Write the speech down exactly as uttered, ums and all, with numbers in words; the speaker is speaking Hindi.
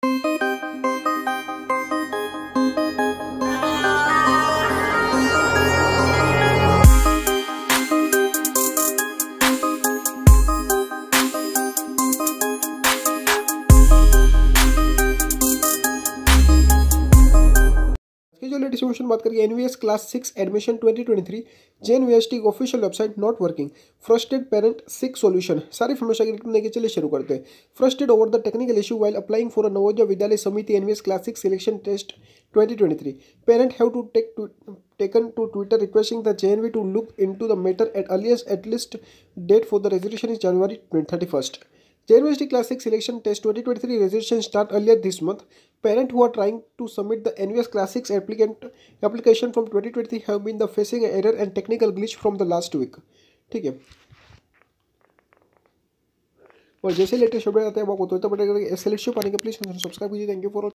जो लेटेस्ट इन्फॉर्मेशन बात करेंगे NVS class six admission twenty twenty three JNVST official website not working frustrated parent seek solution सारी इन्फॉर्मेशन लेके चलिए शुरू करते हैं। Frustrated over the technical issue while applying for a Navodaya Vidyalaya Samiti NVS class six selection test twenty twenty three parent have to take taken to Twitter requesting the J N V to look into the matter at earliest at least date for the registration is January thirty-first. J N V S T Class six Selection Test twenty twenty-three registration start earlier this month. Parents who are trying to submit the N V S Class six applicant application from twenty twenty-three have been the facing an error and technical glitch from the last week. ठीक है, और जैसे लेटेस्ट अपडेट आते हैं आपको तो पड़ेगा एस एल एस पाने के प्लीज सब्सक्राइब कीजिए। Thank you for